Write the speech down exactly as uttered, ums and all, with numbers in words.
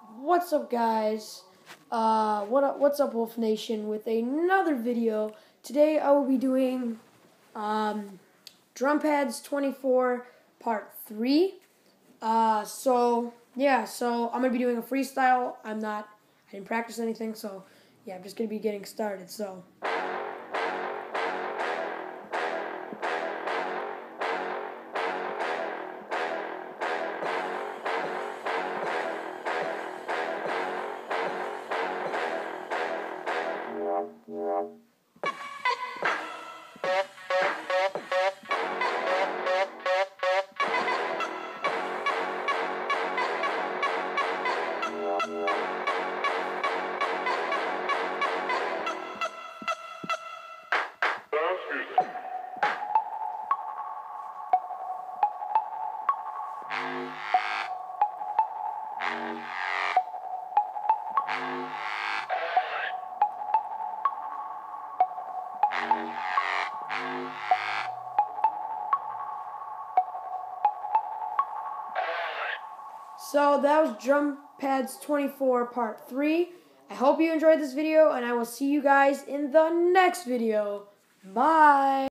What's up, guys? Uh, what up, what's up, Wolf Nation? With another video. Today I will be doing um, drum pads twenty-four part three. Uh, so yeah, so I'm gonna be doing a freestyle. I'm not, I didn't practice anything, so yeah, I'm just gonna be getting started. So. So that was drum pads twenty-four part three. I hope you enjoyed this video, and I will see you guys in the next video. Bye!